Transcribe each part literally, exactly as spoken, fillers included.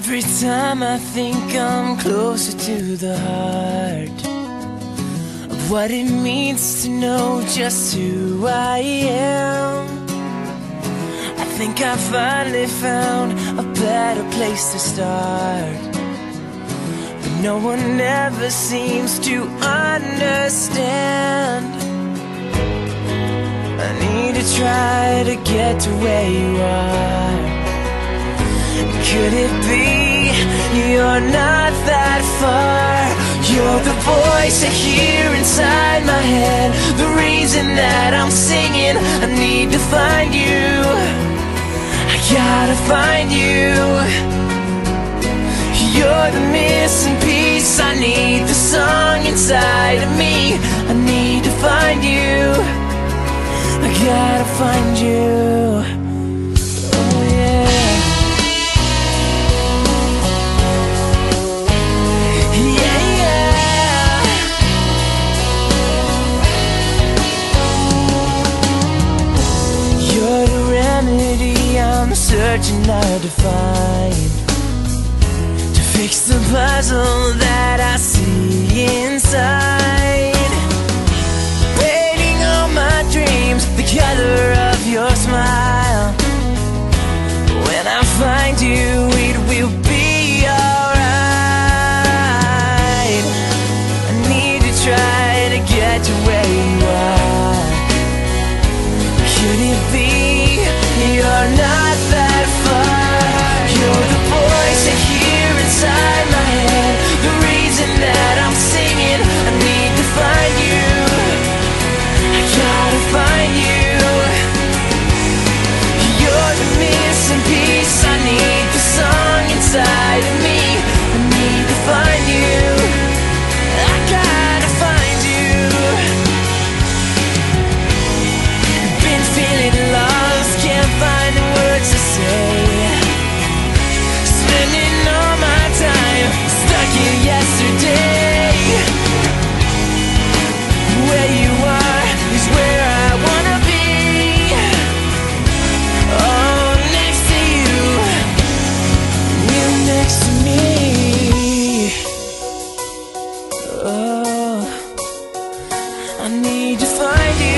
Every time I think I'm closer to the heart of what it means to know just who I am, I think I finally found a better place to start. But no one ever seems to understand. I need to try to get to where you are. Could it be you're not that far? You're the voice I hear inside my head, the reason that I'm singing. I need to find you, I gotta find you. You're the missing piece, I need the song inside of me. I need to find you, I gotta find you. Oh yeah. I'm searching hard to find, to fix the puzzle that I see inside. Painting all my dreams the color of your smile. When I find you, it will be alright. I need to try to get to where you are. Could it be you're not that far? You're the voice I hear inside my head, the reason that I'm singing. I need to find you, I gotta find you. You're the missing piece, I need the song inside of me. I need to find you, I gotta find you. Been feeling lost, can't find the words to say. Spending all my time stuck in yesterday. Where you are is where I wanna be. Oh, next to you, you next to me. Oh, I need to find you.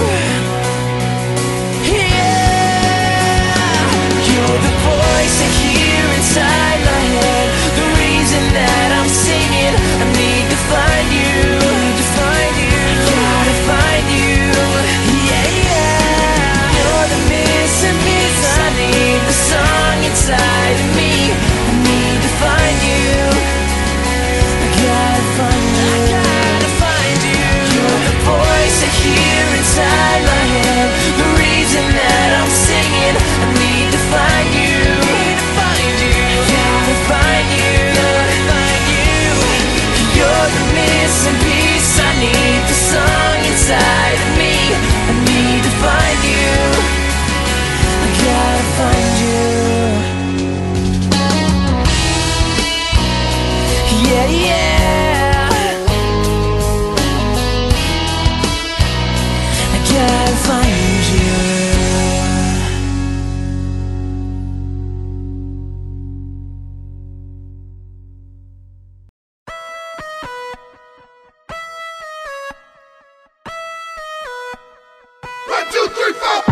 Inside my head, the reason that I'm singing. I need to find you, need to find you, gotta find you. Yeah, yeah. You're the missing piece, I need the song inside of me. I need to find you, I gotta find you, I gotta find you. You're the voice I hear inside my head, the reason that I'm singing. I need to find you, find you, find you. You're the missing piece, I need the song inside of me. I need to find you, I gotta find you. Yeah, yeah, I gotta find you. One, two, three, four.